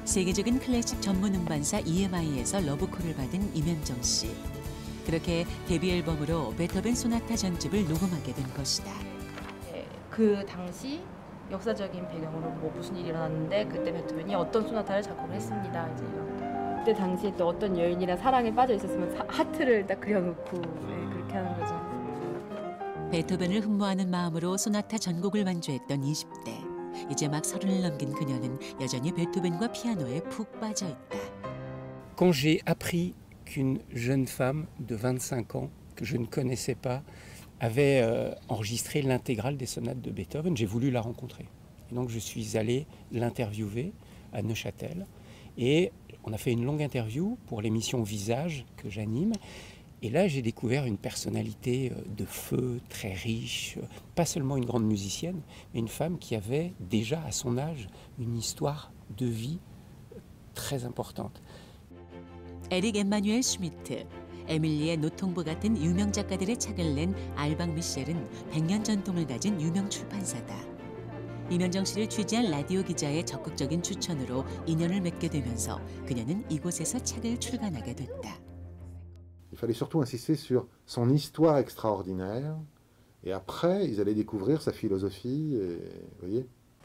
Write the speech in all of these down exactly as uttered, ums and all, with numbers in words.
세계적인 클래식 전문 음반사 이엠아이에서 러브콜을 받은 임현정 씨. 그렇게 데뷔 앨범으로 베토벤 소나타 전집을 녹음하게 된 것이다. 그 당시 역사적인 배경으로 뭐 무슨 일이 일어났는데 그때 베토벤이 어떤 소나타를 작곡을 했습니다. 이제 이런. 그때 당시에 또 어떤 여인이랑 사랑에 빠져 있었으면 사, 하트를 딱 그려놓고 네, 그렇게 하는 거죠. 베토벤을 흠모하는 마음으로 소나타 전곡을 완주했던 이십 대. 이제 막 서른을 넘긴 그녀는 여전히 베토벤과 피아노에 푹 빠져 있다. Quand j'ai appris qu'une jeune femme de vingt-cinq ans que je ne connaissais pas avait euh, enregistré l'intégrale des sonates de Beethoven, j'ai voulu la rencontrer. Et donc je suis allé l'interviewer à Neuchâtel et on a fait une longue interview pour l'émission Visage que j'anime. Et là, j'ai découvert une personnalité de feu, très riche, pas seulement une grande musicienne, mais une femme qui avait déjà à son âge une histoire de vie très importante. 에릭 엠마뉴엘 슈미트, 에밀리의 노통부 같은 유명 작가들의 책을 낸 알방 미셸은 백 년 전통을 가진 유명 출판사다. 임현정 씨를 취재한 라디오 기자의 적극적인 추천으로 인연을 맺게 되면서 그녀는 이곳에서 책을 출간하게 됐다. Il fallait surtout insister sur son histoire extraordinaire et après ils allaient découvrir sa philosophie et voyez.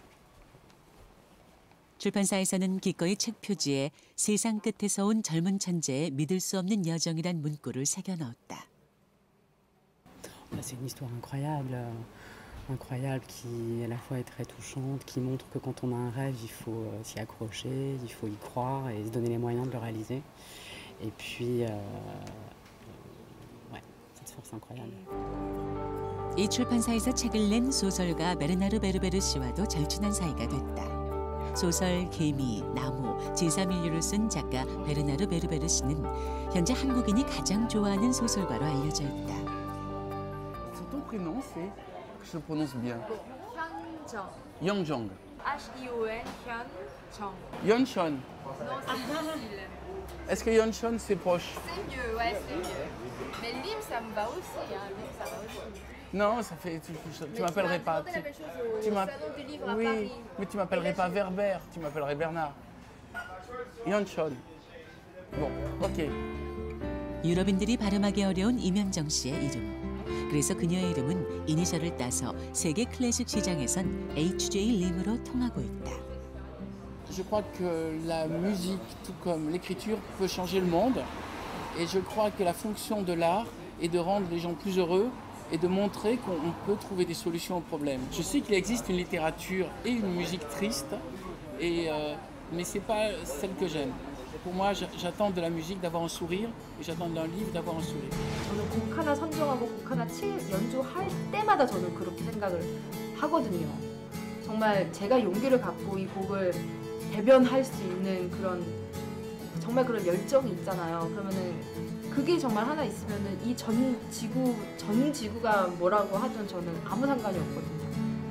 출판사에서는 기꺼이 책 표지에 세상 끝에서 온 젊은 천재의 믿을 수 없는 여정이란 문구를 새겨 넣었다. C'est une histoire incroyable, incroyable qui à la fois est très touchante, qui montre que quand on a un rêve, il faut s'y accrocher, il faut y croire et se donner les moyens de le réaliser. Et puis, euh, ouais, cette force incroyable. 이 출판사에서 책을 낸 소설가 베르나르 베르베르 씨와도 절친한 사이가 됐다. 소설 개미, 나무, 제삼 인류를 쓴 작가 베르나르 베르베르 씨는 현재 한국인이 가장 좋아하는 소설가로 알려져 있다. Ton prénom c'est, que je le prononce bien. 현정. Yeonjong. H I O N 현정. Yeonchon. Non, c'est difficile. Est-ce que Yeonchon c'est proche? C'est mieux, ouais, c'est mieux. Mais Lim, ça me va aussi, hein. Lim, ça va aussi. Non, ça fait. Tu, tu m'appellerais pas. Tu, tu tu oui, Paris. mais tu m'appellerais pas Verber, tu m'appellerais Bernard. Yeonchon. Bon, ok. 유럽인들이 발음하기 어려운 임현정 씨의 이름. 그래서 그녀의 이름은 이니셜을 따서 세계 클래식 시장에선 에이치 제이 림으로 통하고 있다. Je crois que la musique, tout comme l'écriture, peut changer le monde. Et je crois que la fonction de l'art est de rendre les gens plus heureux et de montrer qu'on peut trouver des solutions aux problèmes. Je sais qu'il existe une littérature et une musique triste, et, euh, mais ce n'est pas celle que j'aime. Pour moi, j'attends de la musique d'avoir un sourire et j'attends d'un livre d'avoir un sourire. 저는 곡 하나 선정하고 곡 하나 칠, 연주할 때마다 저는 그렇게 생각을 하거든요. 정말 제가 용기를 갖고 이 곡을 대변할 수 있는 그런 정말 그런 열정이 있잖아요. 그러면은 그게 정말 하나 있으면은 이 전 지구 전 지구가 뭐라고 하든 저는 아무 상관이 없거든요.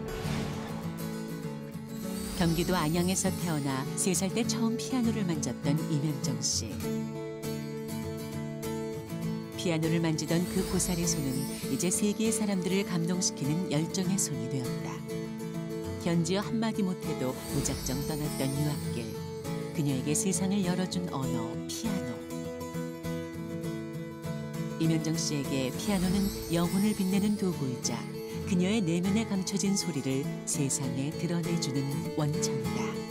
경기도 안양에서 태어나 세 살 때 처음 피아노를 만졌던 임현정 씨. 피아노를 만지던 그 고사리 손은 이제 세계의 사람들을 감동시키는 열정의 손이 되었다. 현지어 한마디 못해도 무작정 떠났던 유학길. 그녀에게 세상을 열어준 언어, 피아노. 임현정 씨에게 피아노는 영혼을 빛내는 도구이자 그녀의 내면에 감춰진 소리를 세상에 드러내주는 원천이다.